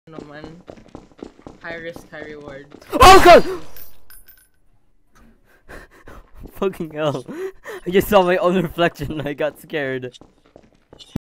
naman. High risk, high reward. Oh god! Fucking hell. I just saw my own reflection and I got scared.